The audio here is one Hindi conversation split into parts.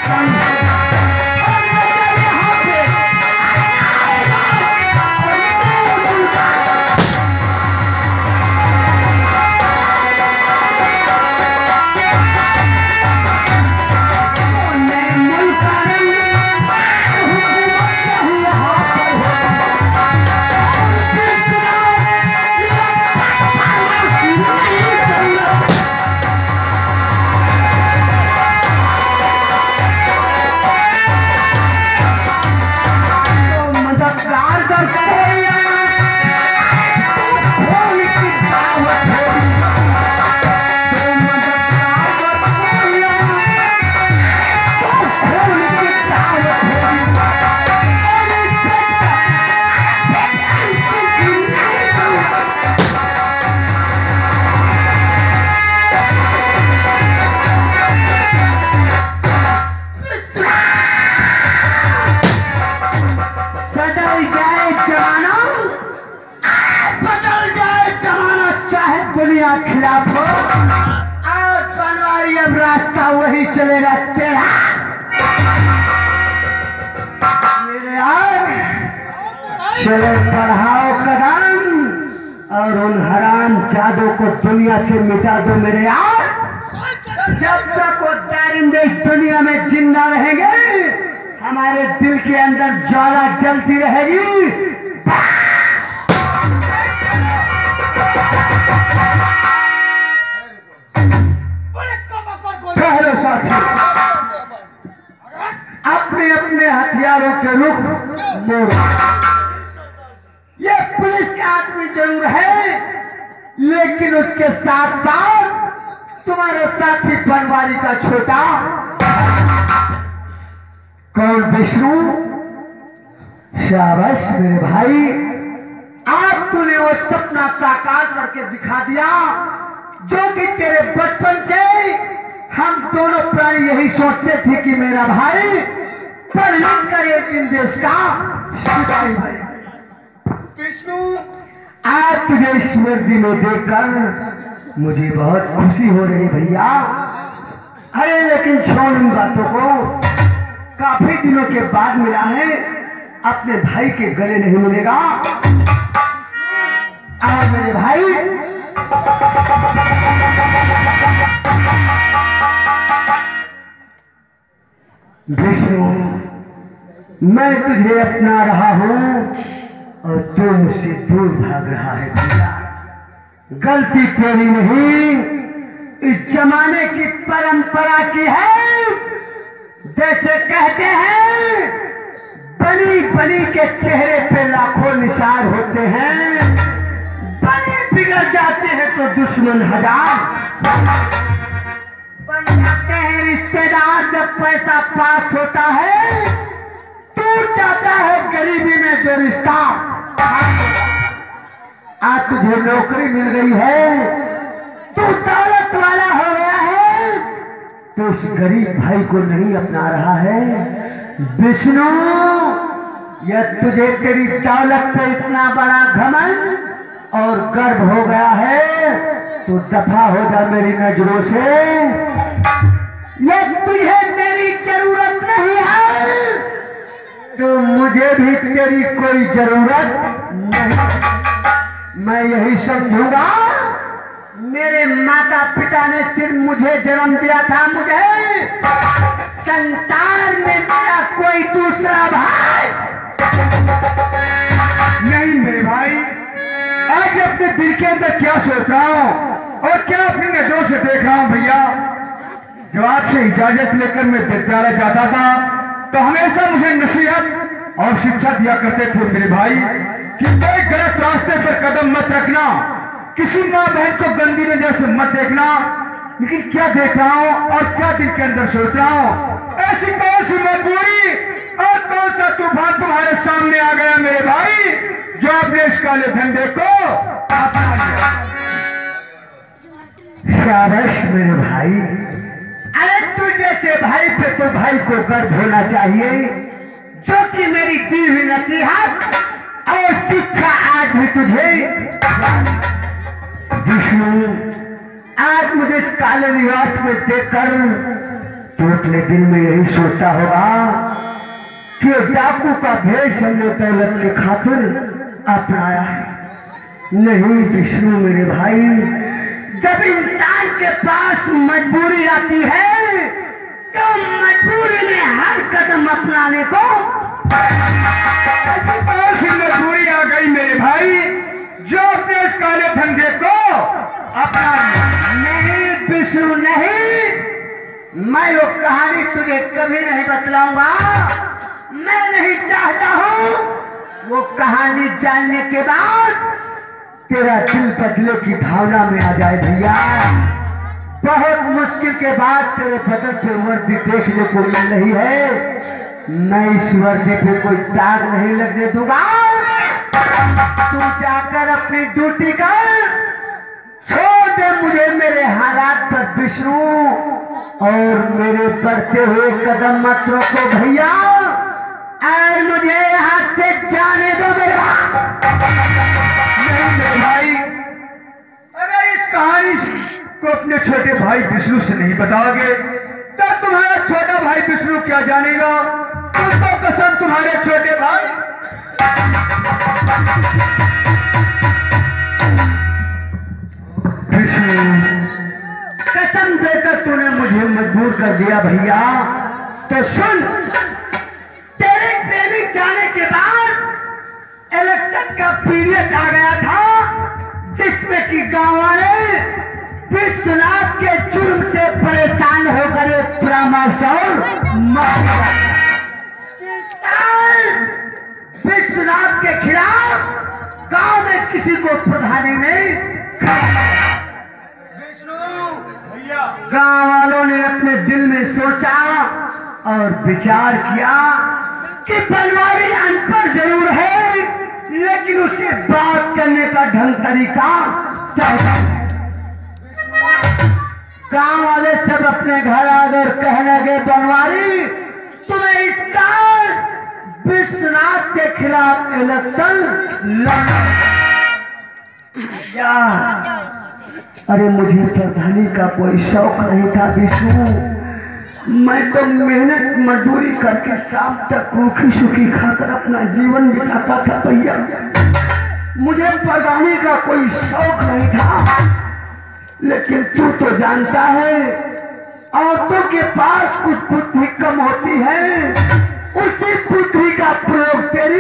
खिलाफ हो आज बनवारी अब रास्ता वही चलेगा तेरा मेरे यार। चलो बढ़ाओ कदम और उन हराम जादों को दुनिया से मिटा दो मेरे यार। जब तक वो दारिंदे इस दुनिया में जिंदा रहेंगे हमारे दिल के अंदर ज्वाला जलती रहेगी। अपने अपने हथियारों के रुख मोड़ो। ये पुलिस के आदमी जरूर है लेकिन उसके साथ साथ तुम्हारे साथी बनवारी का छोटा कौन विष्णु। शाबाश मेरे भाई आज तूने वो सपना साकार करके दिखा दिया जो कि तेरे बचपन से हम दोनों प्राणी यही सोचते थे कि मेरा भाई पढ़ लिख कर एक दिन देश का सिपाही बने। विष्णु आज तुझे इस वर्दी में देखकर मुझे बहुत खुशी हो रही भैया। अरे लेकिन छोड़ इन बातों को, काफी दिनों के बाद मिला है, अपने भाई के गले नहीं मिलेगा। आज मेरे भाई विष्णु मैं तुझे अपना रहा हूं और तू मुझसे दूर भाग रहा है भैया। गलती तेरी नहीं इस जमाने की परंपरा की है। जैसे कहते हैं बनी बनी के चेहरे पे लाखों निशान होते हैं, बनी बिगड़ जाते हैं तो दुश्मन हजार बन जाते हैं रिश्तेदार। जब पैसा पास होता है टूट जाता है गरीबी में जो रिश्ता। आज तुझे नौकरी मिल गई है, तू दौलत वाला हो गया है, तो उस गरीब भाई को नहीं अपना रहा है। विष्णु यह तुझे तेरी दौलत पे इतना बड़ा घमंड और गर्व हो गया है तो दफा हो जा मेरी नजरों से। यह तुझे मेरी जरूरत नहीं है तो मुझे भी तेरी कोई जरूरत नहीं। मैं यही समझूंगा मेरे माता पिता ने सिर्फ मुझे जन्म दिया था, मुझे संसार में मेरा कोई दूसरा भाई नहीं। मेरे भाई आज अपने दिल के अंदर क्या सोच रहा हूँ और क्या अपनी नजरों से देख रहा हूँ भैया। जब आपसे इजाजत लेकर मैं विद्यालय जाता था तो हमेशा मुझे नसीहत और शिक्षा दिया करते थे मेरे भाई कि कोई गलत रास्ते पर कदम मत रखना, किसी माँ बहन को गंदी नजर से मत देखना। लेकिन क्या देख रहा हूँ और क्या दिल के अंदर सोच रहा हूँ, ऐसी कौन सी मजबूरी और कौन सा तूफान तुम्हारे सामने आ गया मेरे भाई जो आपने इस काले धंधे को अपना लिया। शाबाश मेरे भाई। अरे तू जैसे भाई पे तो भाई को गर्व होना चाहिए जो कि मेरी दी हुई नसीहत और शिक्षा आज भी तुझे। विष्णु आज मुझे इस काले निवास में देखकर तो अपने दिल में यही सोचता होगा कि डाकू का भेष हमने दौलत की खातिर अपनाया है। नहीं विष्णु मेरे भाई, जब इंसान के पास मजबूरी आती है तो मजबूरी में हर कदम अपनाने को ऐसी मजबूरी आ गई मेरे भाई जो अपने उस काले धंधे को अपना। नहीं विष्णु नहीं, मैं वो कहानी तुझे कभी नहीं बतलाऊंगा। मैं नहीं चाहता हूँ वो कहानी जानने के बाद तेरा दिल बदले की भावना में आ जाए भैया। बहुत मुश्किल के बाद तेरे बदन पे वर्दी देखने को मिल रही है। मैं इस वर्दी पे कोई दाग नहीं लगने दूंगा। तू जाकर अपनी ड्यूटी कर, छोड़ दे मुझे मेरे हालात पर विष्णु, और मेरे बढ़ते हुए कदम मत रोको भैया, और मुझे यहाँ से जाने दो मेरे भाई। अगर इस कहानी को अपने छोटे भाई विष्णु से नहीं बताओगे तो तुम्हारा छोटा भाई विष्णु क्या जानेगा। तुमको कसम तुम्हारे छोटे भाई। विष्णु कसम देकर तूने मुझे मजबूर कर दिया भैया। तो सुन, तेरे प्रेमी जाने के बाद इलेक्शन का पीरियड आ गया था जिसमें कि गांव वाले विश्वनाथ के जुर्म से परेशान होकर एक परामर्श विश्वनाथ के खिलाफ गांव में किसी को प्रधानी नहीं। गांव वालों ने अपने दिल में सोचा और विचार किया कि बनवारी अनपढ़ जरूर है लेकिन उसे बात करने का ढंग तरीका चाहता है। गांव वाले सब अपने घर आ गए और कहने लगे बनवारी तुम्हें इस साल विश्वनाथ के खिलाफ इलेक्शन लड़ना। अरे मुझे प्रधानी का कोई शौक नहीं था विष्णु। मैं तो मेहनत मजदूरी करके शाम तक रूखी सूखी खाकर अपना जीवन बिताता था भैया। मुझे प्रधानी का कोई शौक नहीं था। लेकिन तू तो जानता है औरतों के पास कुछ बुद्धि कम होती है, उसी बुद्धि का प्रयोग तेरी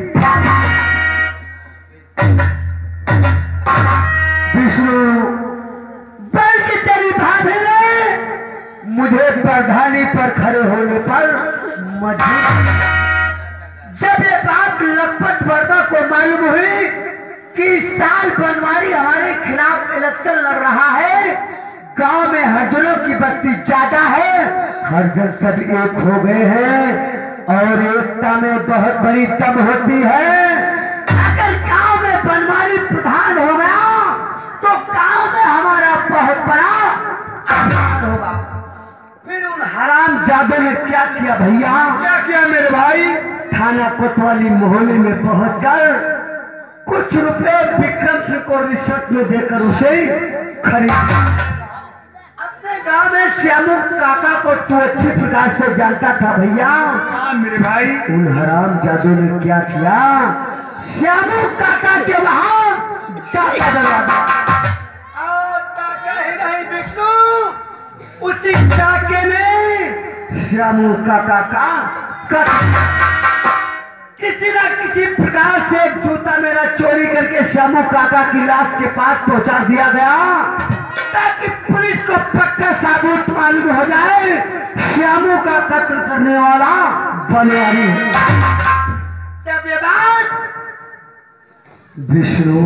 विष्णु बल्कि तेरी भाभी ने मुझे प्रधानी पर खड़े होने पर मजबूर। जब ये बात लखपत वर्मा को मालूम हुई कि इस साल बनवारी हमारे खिलाफ इलेक्शन लड़ रहा है, गांव में हरजनों की बस्ती ज्यादा है, हरजन सब एक हो गए हैं और एकता में बहुत बड़ी दम होती है। अगर गांव में बनवारी प्रधान हो गया तो गांव में हमारा बहुत बड़ा अपमान होगा। फिर उन हराम जादों ने क्या किया भैया? क्या किया मेरे भाई? थाना कोतवाली मोहल्ले में पहुंचकर कुछ रुपए विक्रम सिंह को रिश्वत में देकर उसे खरीद। अपने गांव में श्यामू काका को तू अच्छी प्रकार से जानता था भैया। हाँ मेरे भाई। उन हराम जादू ने क्या किया? श्यामू काका के वहां डाका डलवा दिया। और डाका ही नहीं विष्णु, उसी डाके में श्यामू काका का किसी न किसी प्रकार से एक जूता मेरा चोरी करके श्यामू काका की लाश के पास पहुंचा दिया गया ताकि पुलिस को पक्का साबुत मालूम हो जाए श्यामू का कत्ल करने वाला बनवारी। जब ये बात विष्णु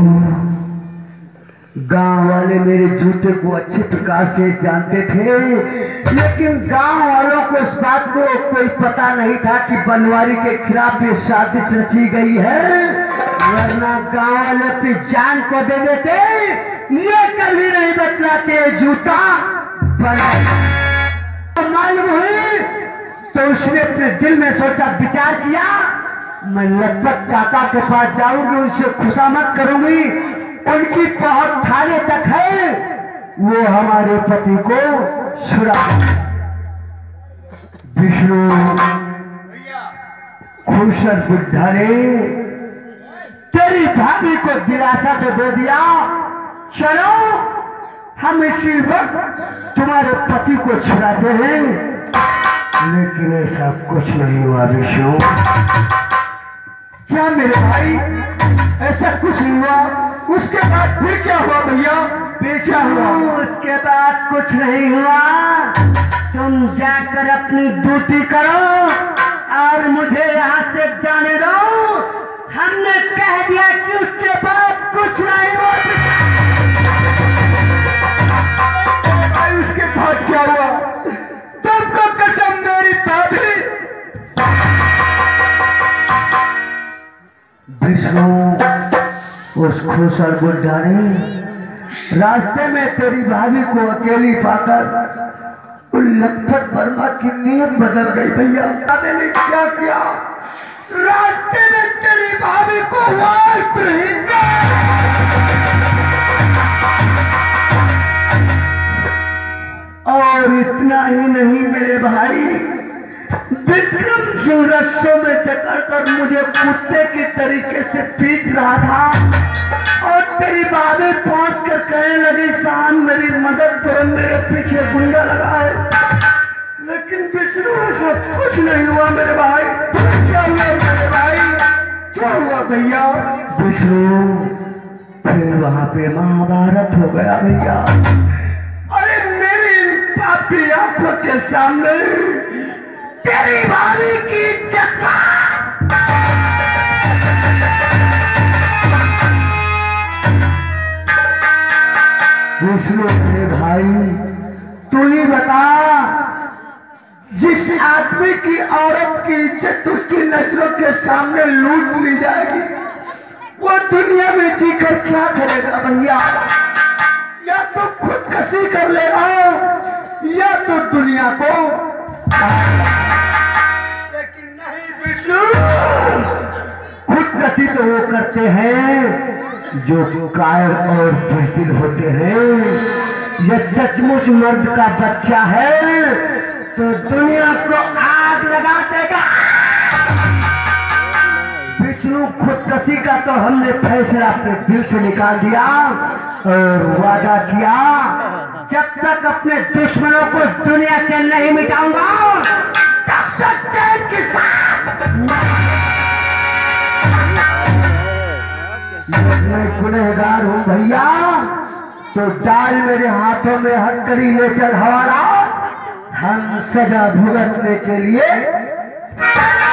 गांव वाले मेरे जूते को अच्छी प्रकार से जानते थे, लेकिन गांव वालों को इस बात को कोई पता नहीं था कि बनवारी के खिलाफ ये साजिश रची गई है, वरना गांव वाले अपनी जान को दे देते। ये कभी नहीं बतलाते जूता बनवारी। मालूम हुई तो उसने अपने दिल में सोचा, विचार किया, मैं लखपत काका के पास जाऊंगी, उनसे खुशामद करूंगी, उनकी पहुंच थाने तक है, वो हमारे पति को छुड़ा। विष्णु खुशर बुद्धा ने तेरी भाभी को दिलासा तो दे दिया, चलो हम इसी वक्त तुम्हारे पति को छुड़ाते हैं, लेकिन ऐसा कुछ नहीं हुआ विष्णु। क्या मेरे भाई ऐसा कुछ नहीं हुआ? उसके बाद फिर क्या हुआ भैया? बेचा हुआ? उसके बाद कुछ नहीं हुआ। तुम जाकर अपनी ड्यूटी करो और मुझे यहाँ से जाने दो। हमने कह दिया कि उसके बाद कुछ नहीं हुआ। भाई उसके बाद क्या हुआ? तुमको कसम मेरी भाभी। विष्णु उस खुशर बुढ़ा ने रास्ते में तेरी भाभी को अकेली पाकर लखपत वर्मा की नीयत बदल गई भैया। दादे ने क्या किया? रास्ते में तेरी भाभी को वस्त्रहीन और इतना ही नहीं मेरे भाई, विक्रम सिंह रस्सों में जकड़कर मुझे कुत्ते की तरीके से पीट रहा था और तेरी भाभी पहुंच कर कहने लगी शान मेरी मदद करो, मेरे पीछे गुंडा लगा है। लेकिन विष्णु ऐसा कुछ नहीं हुआ मेरे भाई। क्या हुआ मेरे भाई? क्या हुआ भैया? विष्णु फिर वहां पे महाभारत हो गया भैया। अरे मेरी पापी आंखों के सामने तेरी भाभी की चक्का विष्णु मेरे भाई तू ही बता, जिस आदमी की औरत की इज्जत उसकी नजरों के सामने लूट ली जाएगी, वो दुनिया में जीकर क्या करेगा भैया? या तो खुदकशी कर लेगा या तो दुनिया को। लेकिन नहीं विष्णु, खुदकशी तो वो करते हैं जो कायर और बुज़दिल होते हैं। यह सचमुच मर्द का बच्चा है तो दुनिया को आग लगा देगा। विष्णु खुदकशी का तो हमने फैसला अपने दिल से निकाल दिया और वादा किया, जब तक अपने दुश्मनों को दुनिया से नहीं मिटाऊंगा तब तक चैन के साथ। मैं गुनहगार हूं भैया, तो डाल मेरे हाथों में हथकड़ी ले चल हवाला, हम सजा भुगतने के लिए